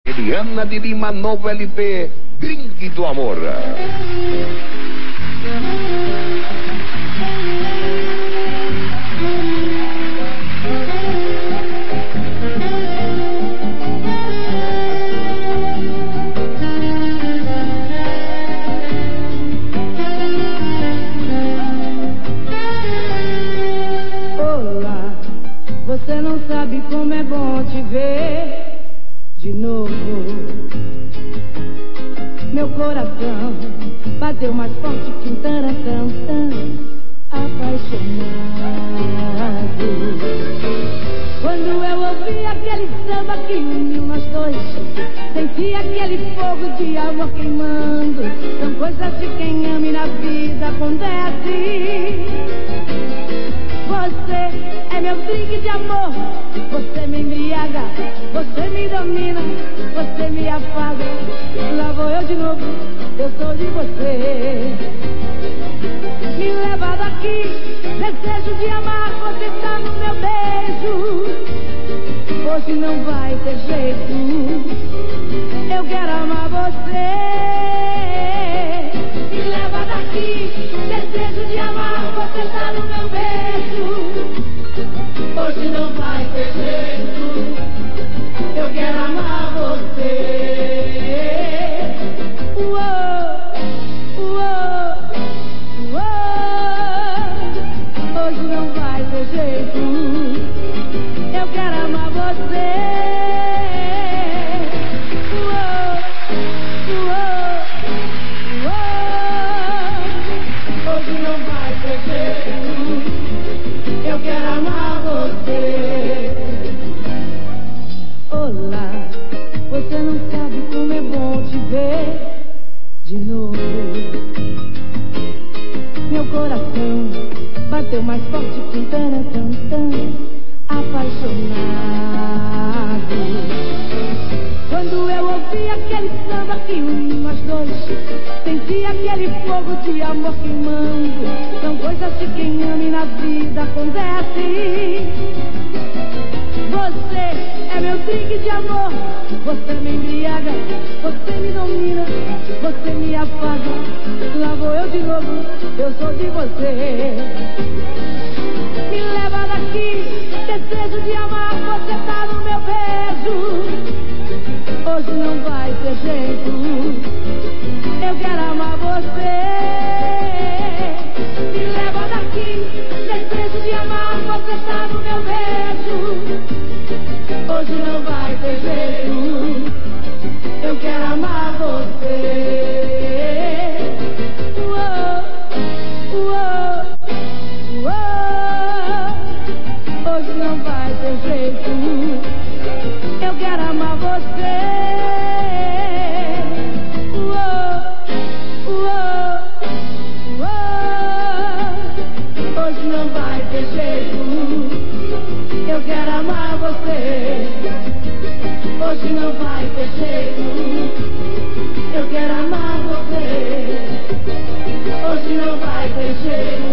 Eliana de Lima, novo LP, Drink do Amor. Olá, você não sabe como é bom te ver de novo. Meu coração bateu mais forte que um taratã, apaixonado. Quando eu ouvi aquele samba que uniu nós dois, senti aquele fogo de amor queimando. São coisas de quem ama e na vida acontece. Você é meu drink de amor, você me embriaga, você me domina, você me afaga. Lá vou eu de novo, eu sou de você. Me leva daqui, desejo de amar, você tá no meu beijo. Hoje não vai ter jeito, eu quero amar você. Me leva daqui, desejo de amar, você tá no meu beijo. Hoje não vai ter jeito, eu quero amar você. Hoje não vai ter jeito, eu quero amar você. Hoje não vai ter jeito, eu quero amar você. Olá, você não sabe como é bom te ver de novo. Meu coração bateu mais forte que um taratã, apaixonado. Quando eu ouvi aquele samba que uniu nós dois, senti aquele fogo de amor queimando. São coisas de quem ama e na vida acontece. Você é meu drink de amor, você me embriaga, você me domina, você me afaga. Lá vou eu de novo, eu sou de você. Me leva daqui, desejo de amar, você tá no meu beijo. Hoje não vai ter jeito, eu quero amar você. Me leva daqui, desejo de amar, você tá no meu beijo. Hoje não vai ter jeito, eu quero amar você. Hoje não vai ter jeito, eu quero amar você. Hoje não vai ter jeito, eu quero amar você. Hoje não vai ter jeito, eu quero amar você. Hoje não vai ter jeito.